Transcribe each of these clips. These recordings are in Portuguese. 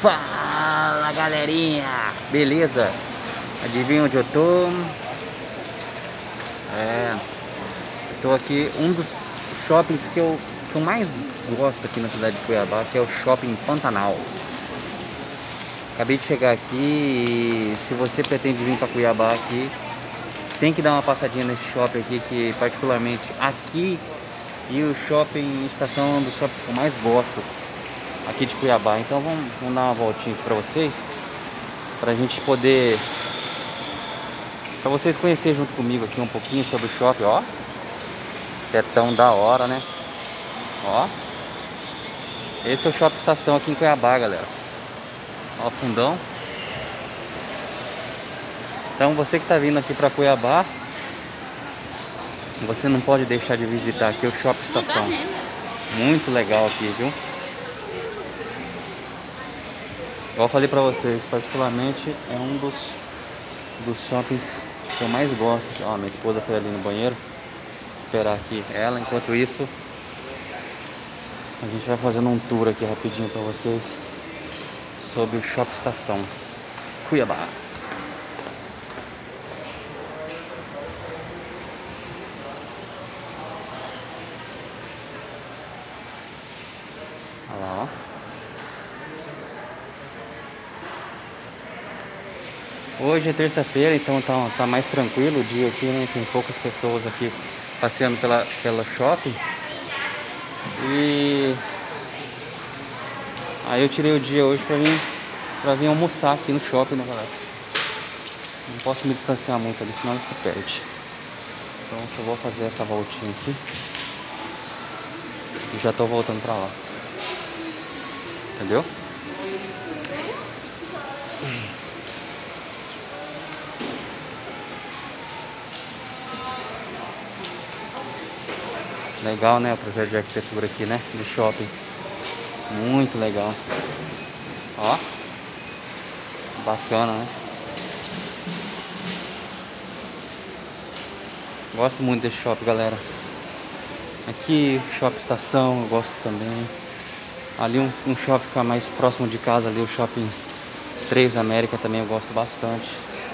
Fala, galerinha, beleza? Adivinha onde eu tô? Eu tô aqui, um dos shoppings que eu mais gosto aqui na cidade de Cuiabá, que é o Shopping Pantanal. Acabei de chegar aqui e se você pretende vir para Cuiabá aqui, tem que dar uma passadinha nesse shopping aqui, que particularmente aqui e o shopping estação é um dos shoppings que eu mais gosto aqui de Cuiabá. Então vamos dar uma voltinha aqui pra vocês, pra gente poder, pra vocês conhecerem junto comigo aqui um pouquinho sobre o shopping. Ó, tetão da hora, né? Ó, esse é o shopping estação aqui em Cuiabá, galera. Ó o fundão. Então você que tá vindo aqui pra Cuiabá, você não pode deixar de visitar aqui o shopping estação. Muito legal aqui, viu? Igual eu falei pra vocês, particularmente é um dos shoppings que eu mais gosto. Ó, minha esposa foi ali no banheiro esperar aqui ela. Enquanto isso, a gente vai fazendo um tour aqui rapidinho pra vocês sobre o shopping estação Cuiabá. Olha lá, ó. Hoje é terça-feira, então tá mais tranquilo o dia aqui, né? Tem poucas pessoas aqui passeando pela shopping. E aí eu tirei o dia hoje pra vir almoçar aqui no shopping, né, galera? Não posso me distanciar muito ali, senão se perde. Então só vou fazer essa voltinha aqui e já tô voltando pra lá. Entendeu? Legal, né, o projeto de arquitetura aqui, né, do shopping. Muito legal. Ó, bacana, né? Gosto muito desse shopping, galera. Aqui, shopping estação, eu gosto também. Ali um shopping que é mais próximo de casa, ali o shopping 3 América também eu gosto bastante.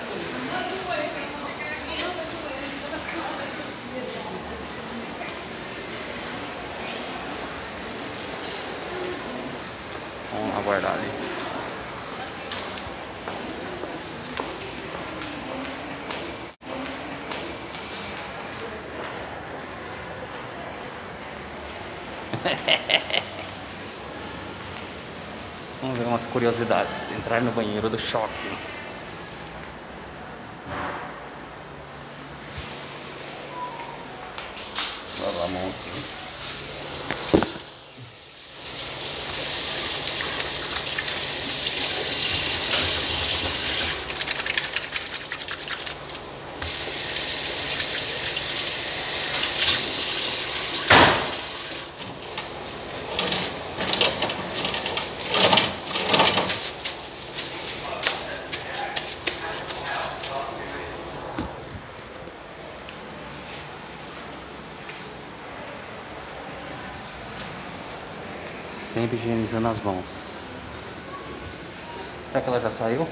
Vamos aguardar ali. Vamos ver umas curiosidades. Entrar no banheiro do shopping. Lavar a mão aqui. Sempre higienizando as mãos. Será que ela já saiu?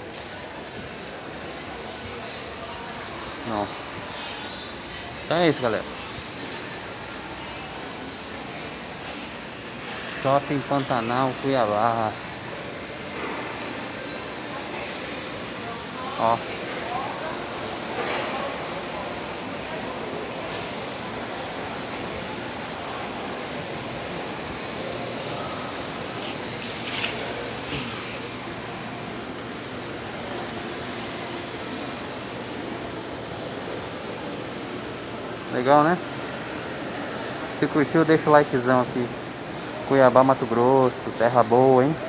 Não. Então é isso, galera. Shopping Pantanal, Cuiabá. Ó. Legal, né? Se curtiu, deixa o likezão aqui. Cuiabá, Mato Grosso, terra boa, hein?